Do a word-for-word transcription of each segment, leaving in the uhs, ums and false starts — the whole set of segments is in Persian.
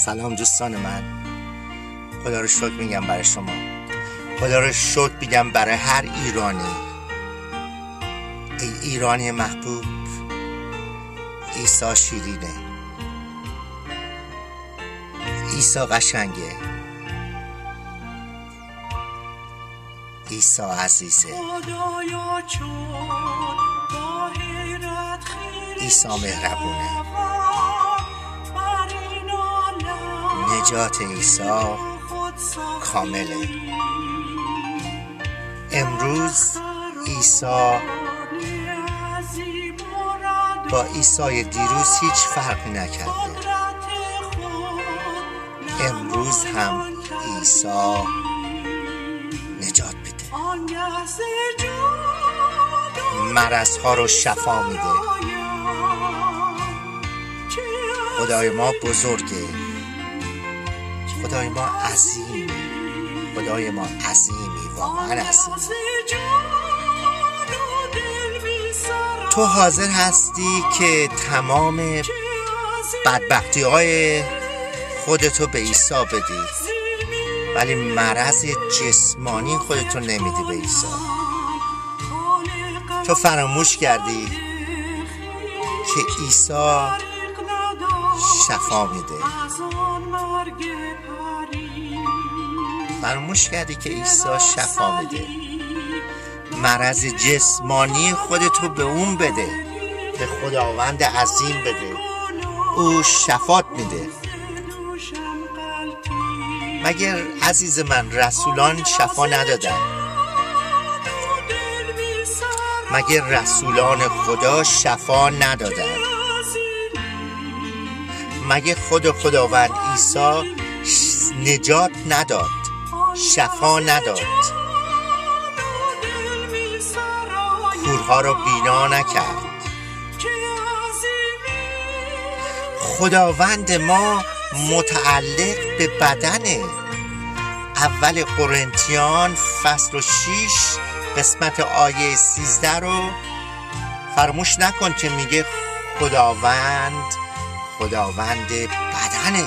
سلام دوستان من، خدا رو شکر میگم برای شما، خدا رو شکر میگم برای هر ایرانی. ای ایرانی محبوب، عیسی شیرینه، عیسی قشنگه، عیسی عزیزه، عیسی مهربونه، نجات عیسی کامله. امروز عیسی با عیسی دیروز هیچ فرقی نکرده. امروز هم عیسی نجات میده، مرضها رو شفا میده. خدای ما بزرگه، خدای ما عظیم، خدای ما عظیمی، واقعا عظیم. تو حاضر هستی که تمام بدبختی های خودتو به عیسی بدی، ولی مرض جسمانی خودتو نمیدی به عیسی. تو فراموش کردی که عیسی شفا میده، فراموش کردی که عیسی شفا میده. مرض جسمانی خودتو به اون بده، به خداوند عظیم بده، او شفات میده. مگر عزیز من رسولان شفا ندادن؟ مگر رسولان خدا شفا ندادن؟ مگه خود خداوند عیسی نجات نداد، شفا نداد، کورها رو بینا نکرد؟ خداوند ما متعلق به بدنه. اول قرنتیان فصل شش قسمت آیه سیزده رو فراموش نکن که میگه خداوند خداوند بدنه.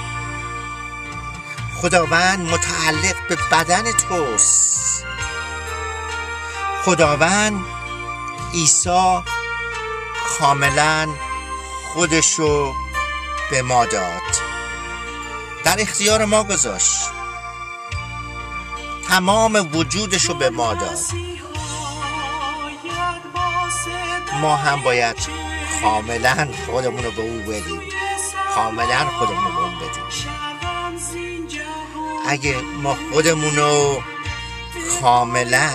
خداوند متعلق به بدن توست. خداوند عیسی کاملا خودشو به ما داد، در اختیار ما گذاشت، تمام وجودشو به ما داد. ما هم باید کاملا خودمون رو به او بدیم، کاملا خودمون رو به اون بدیم. اگه ما خودمون رو کاملا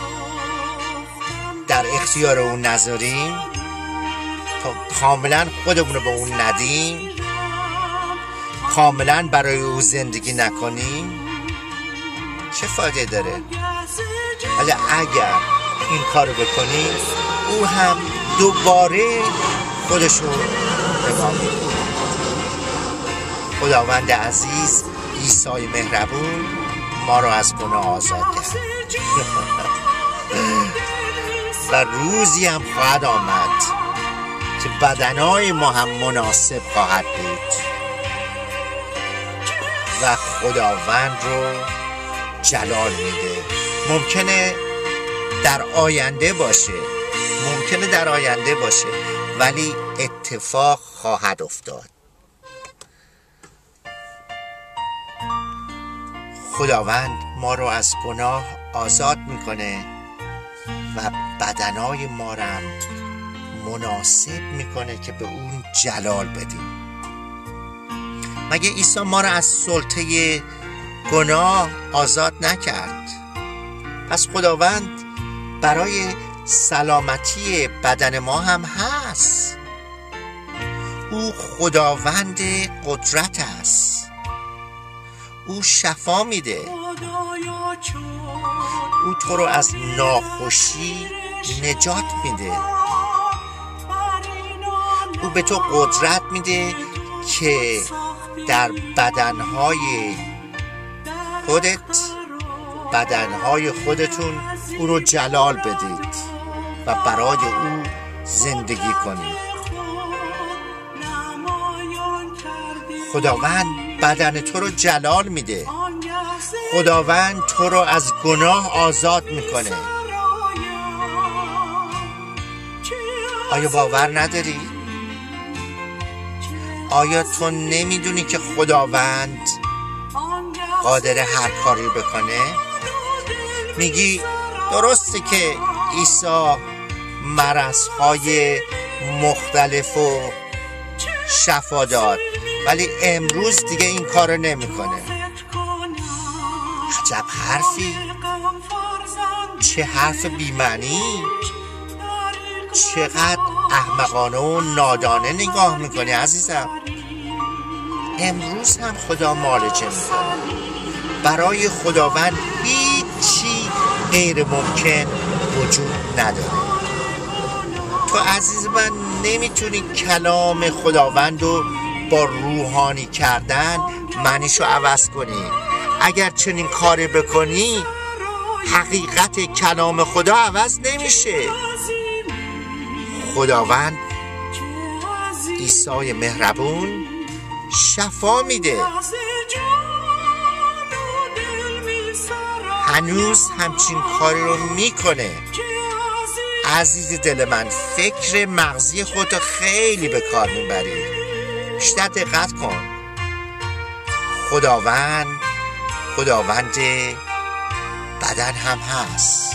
در اختیار اون نذاریم، تا کاملا خودمون رو به اون ندیم، کاملا برای او زندگی نکنیم، چه فایده داره؟ ولی اگر این کارو بکنیم، او هم دوباره خودشو به ما میده. خداوند عزیز عیسی مهربون ما رو از گناه آزاد کرد و روزی هم خواهد آمد که بدنهای ما هم مناسب خواهد بود و خداوند رو جلال میده. ممکنه در آینده باشه، ممکنه در آینده باشه، ولی اتفاق خواهد افتاد. خداوند ما رو از گناه آزاد میکنه و بدنهای ما رو هم مناسب میکنه که به اون جلال بدیم. مگه عیسی ما رو از سلطه گناه آزاد نکرد؟ پس خداوند برای سلامتی بدن ما هم هست. او خداوند قدرت است، او شفا میده، او تو رو از ناخوشی نجات میده، او به تو قدرت میده که در بدنهای خودت، بدنهای خودتون او رو جلال بدید و برای او زندگی کنید. خداوند بدن تو رو جلال میده. خداوند تو رو از گناه آزاد میکنه. آیا باور نداری؟ آیا تو نمیدونی که خداوند قادر هر کاری بکنه؟ میگی درسته که عیسی مرضهای مختلف و شفا داد، ولی امروز دیگه این کارو نمیکنه. عجب حرفی، چه حرف بی‌معنی، چقدر احمقانه و نادانه نگاه میکنی عزیزم. امروز هم خدا معالجه میکنه. برای خداوند هیچی غیر ممکن وجود نداره. تو عزیز من نمیتونی کلام خداوند رو با روحانی کردن معنیشو عوض کنی. اگر چنین کاری بکنی حقیقت کلام خدا عوض نمیشه. خداوند عیسی مهربون شفا میده. هنوز همچین کاری رو میکنه. عزیز دل من، فکر مغزی خودتو خیلی به کار میبری. بیشتر دقت کن. خداوند خداوند بدن هم هست.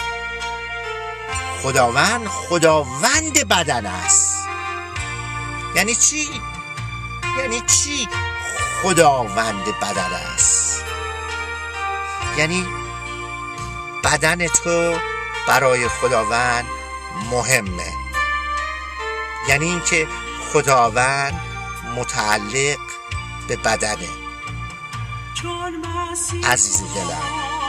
خداوند خداوند بدن است. یعنی چی؟ یعنی چی خداوند بدن است؟ یعنی بدن تو برای خداوند مهمه. یعنی اینکه خداوند متعلق به بدنه. عزیز دلم،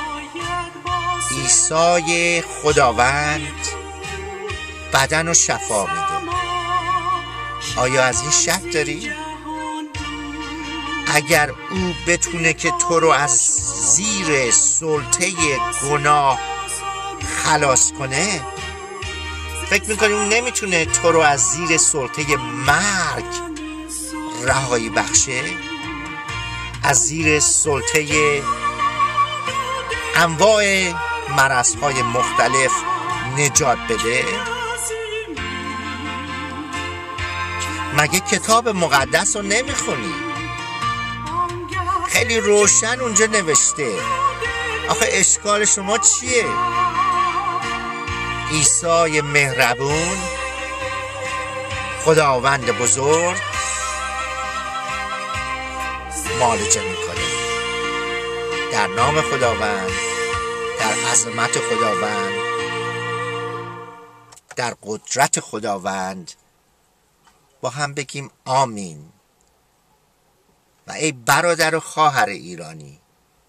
عیسی خداوند بدن رو شفا میده. آیا از این شک داری؟ اگر او بتونه که تو رو از زیر سلطه گناه خلاص کنه، فکر میکنی اون نمیتونه تو رو از زیر سلطه مرگ رهایی بخشه؟ از زیر سلطه انواع مرضهای مختلف نجات بده؟ مگه کتاب مقدس رو نمیخونی؟ خیلی روشن اونجا نوشته. آخه اشکال شما چیه؟ عیسی مهربون، خداوند بزرگ معالجه میکنه. در نام خداوند، در عظمت خداوند، در قدرت خداوند با هم بگیم آمین. و ای برادر و خواهر ایرانی،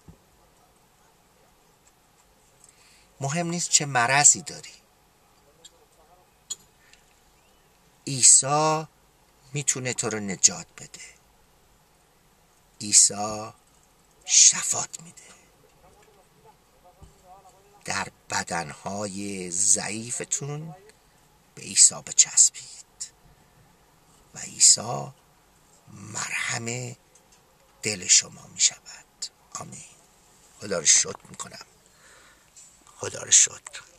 مهم نیست چه مرضی داری، عیسی میتونه تو رو نجات بده. عیسی شفات میده. در بدنهای ضعیفتون به عیسی بچسبید و عیسی مرهم دل شما می شود. آمین. خدا رو شکر میکنم. خدا رو شکر.